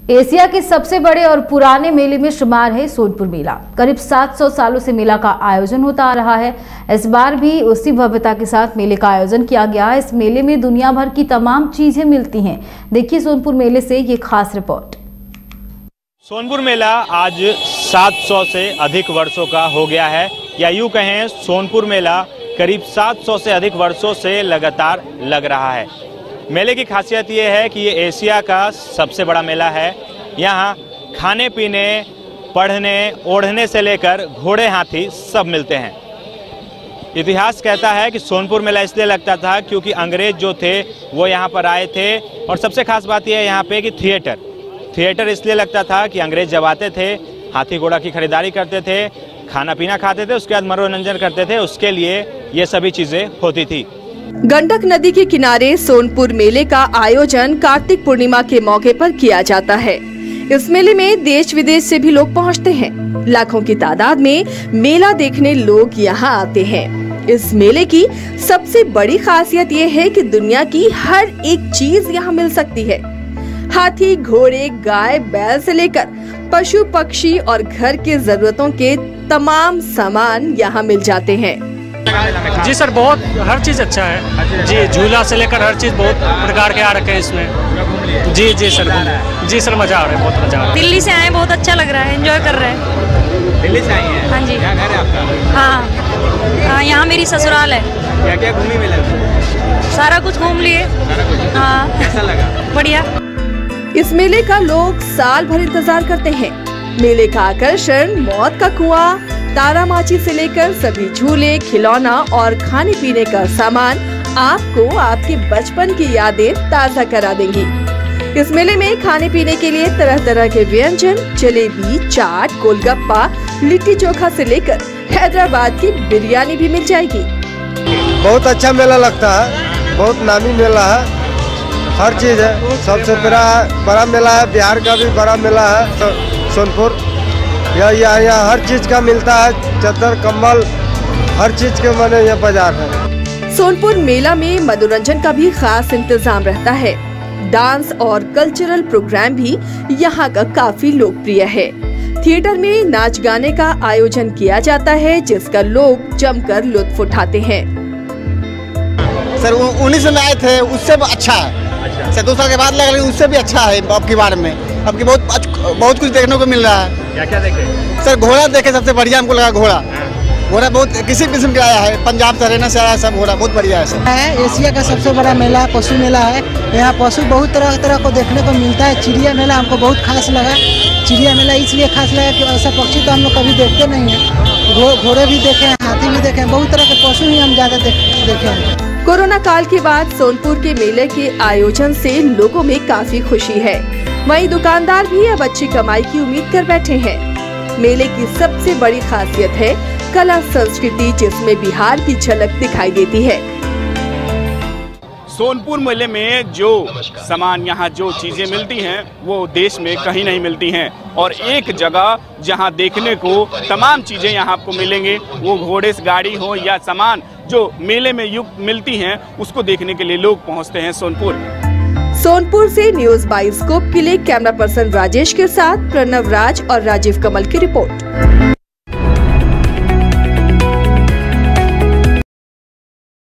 Asia के सबसे बड़े और पुराने मेले में शुमार है सोनपुर मेला। करीब 700 सालों से मेला का आयोजन होता आ रहा है। इस बार भी उसी भव्यता के साथ मेले का आयोजन किया गया। इस मेले में दुनिया भर की तमाम चीजें मिलती हैं। देखिए सोनपुर मेले से ये खास रिपोर्ट। सोनपुर मेला आज 700 से अधिक वर्षों का हो गया है, या यूँ कहें सोनपुर मेला करीब 700 से अधिक वर्षों से लगातार लग रहा है। मेले की खासियत ये है कि ये एशिया का सबसे बड़ा मेला है। यहाँ खाने पीने, पढ़ने, ओढ़ने से लेकर घोड़े, हाथी सब मिलते हैं। इतिहास कहता है कि सोनपुर मेला इसलिए लगता था क्योंकि अंग्रेज जो थे वो यहाँ पर आए थे। और सबसे खास बात यह है यहाँ पे कि थिएटर इसलिए लगता था कि अंग्रेज जब आते थे हाथी घोड़ा की खरीदारी करते थे, खाना पीना खाते थे, उसके बाद मनोरंजन करते थे, उसके लिए ये सभी चीज़ें होती थी। गंडक नदी के किनारे सोनपुर मेले का आयोजन कार्तिक पूर्णिमा के मौके पर किया जाता है। इस मेले में देश विदेश से भी लोग पहुंचते हैं। लाखों की तादाद में मेला देखने लोग यहां आते हैं। इस मेले की सबसे बड़ी खासियत ये है कि दुनिया की हर एक चीज यहां मिल सकती है। हाथी, घोड़े, गाय, बैल से लेकर पशु, पक्षी और घर के जरूरतों के तमाम सामान यहाँ मिल जाते हैं। जी सर, बहुत हर चीज़ अच्छा है जी। झूला से लेकर हर चीज़ बहुत प्रकार के आ रखे हैं इसमें। जी सर मज़ा आ रहा है, बहुत मज़ा आ रहा है। दिल्ली से आए, बहुत अच्छा लग रहा है, एंजॉय कर रहे हैं। दिल्ली से आई हैं? हाँ जी। क्या घर है आपका? हाँ, यहाँ मेरी ससुराल है। क्या क्या घूमी मेले में? सारा कुछ घूम लिए। हाँ, कैसा लगा? बढ़िया। इस मेले का लोग साल भर इंतजार करते हैं। मेले का आकर्षण मौत का कुआं, तारामाची से लेकर सभी झूले, खिलौना और खाने पीने का सामान आपको आपके बचपन की यादें ताज़ा करा देंगी। इस मेले में खाने पीने के लिए तरह तरह के व्यंजन, जलेबी, चाट, गोलगप्पा, लिट्टी चोखा से लेकर हैदराबाद की बिरयानी भी मिल जाएगी। बहुत अच्छा मेला लगता है, बहुत नामी मेला है, हर चीज है। सबसे बड़ा मेला है, बिहार का भी बड़ा मेला है सोनपुर। यहाँ हर चीज का मिलता है, चादर, कंबल, हर चीज के माने यहाँ बाजार है। सोनपुर मेला में मनोरंजन का भी खास इंतजाम रहता है। डांस और कल्चरल प्रोग्राम भी यहाँ का काफी लोकप्रिय है। थिएटर में नाच गाने का आयोजन किया जाता है, जिसका लोग जमकर लुत्फ उठाते हैं। सर 19 में आए थे, उससे अच्छा है। सर 2 साल के बाद लगा, उससे भी अच्छा है। अब की बार में अब की बहुत कुछ देखने को मिल रहा है। क्या देखे? सर घोड़ा देखे, सबसे बढ़िया हमको लगा घोड़ा बहुत किसी किस्म का आया है, पंजाब से, हरियाणा से आया है, सब घोड़ा बहुत बढ़िया है। सर एशिया का सबसे बड़ा मेला पशु मेला है। यहाँ पशु बहुत तरह को देखने को मिलता है। चिड़िया मेला हमको बहुत खास लगा। चिड़िया मेला इसलिए खास लगा कि ऐसा पक्षी तो हम लोग कभी देखते नहीं है। घोड़े भी देखे हैं, हाथी भी देखे हैं, बहुत तरह के पशु ही हम ज्यादा देखे हैं। कोरोना काल के बाद सोनपुर के मेले के आयोजन से लोगों में काफी खुशी है। वहीं दुकानदार भी अब अच्छी कमाई की उम्मीद कर बैठे हैं। मेले की सबसे बड़ी खासियत है कला संस्कृति, जिसमें बिहार की झलक दिखाई देती है। सोनपुर मेले में जो सामान, यहाँ जो चीज़ें मिलती हैं वो देश में कहीं नहीं मिलती हैं। और एक जगह जहाँ देखने को तमाम चीज़ें यहाँ आपको मिलेंगे, वो घोड़े से गाड़ी हो या सामान जो मेले में युक्त मिलती हैं, उसको देखने के लिए लोग पहुँचते हैं सोनपुर से न्यूज़ बाइस्कोप के लिए कैमरा पर्सन राजेश के साथ प्रणव राज और राजीव कमल की रिपोर्ट।